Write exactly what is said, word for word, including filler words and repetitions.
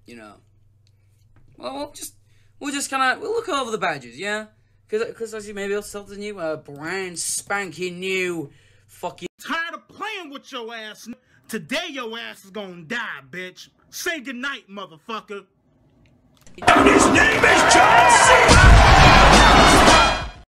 you know. Well, we'll just, we'll just kind of, we'll look over the badges, yeah? Because actually maybe I'll sell the new, uh, brand spanking new fucking... Tired of playing with your ass. Today your ass is gonna die, bitch. Say goodnight, motherfucker. And his name is